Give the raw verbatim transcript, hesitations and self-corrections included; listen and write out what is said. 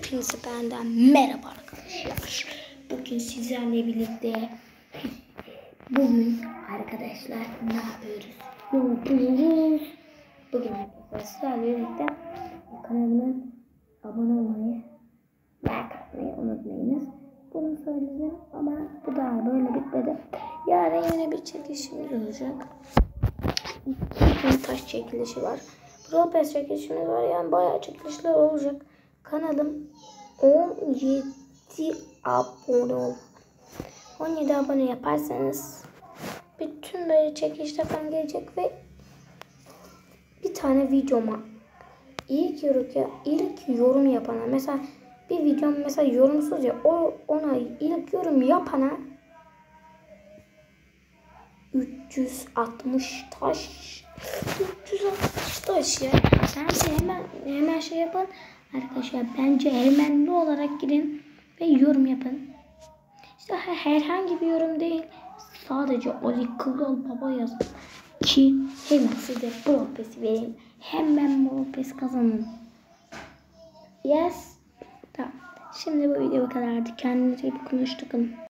Hepinize benden merhaba arkadaşlar. Bugün sizlerle birlikte bugün arkadaşlar ne yapıyoruz? Ne yapıyoruz? Bugün arkadaşlar sizlerle birlikte kanalıma abone olmayı, like atmayı unutmayınız. Bunu söyledim ama bu daha böyle bitmedi. Yarın yine bir çekilişimiz olacak. İki taş çekilişi var. Pro Pass çekilişimiz var. Yani bayağı çekilişler olacak. Kanalım on yedi abone ol. on yedi abone yaparsanız bütün böyle çekilişler falan gelecek ve bir tane videoma ilk yorum, ilk yorum yapana, mesela bir videom mesela yorumsuz ya, o ona ilk yorum yapana üç yüz altmış taş üç yüz altmış taş ya. Sen hemen hemen şey yapın arkadaşlar, bence hemen olarak girin ve yorum yapın. İşte herhangi bir yorum değil, sadece Ali Kral Baba yazın ki hemen size Pro Pass vereyim, hemen Pro Pass kazanın. Yes. Tamam. Şimdi bu video bu kadardı. Kendinize iyi bakın. Hoşçakalın.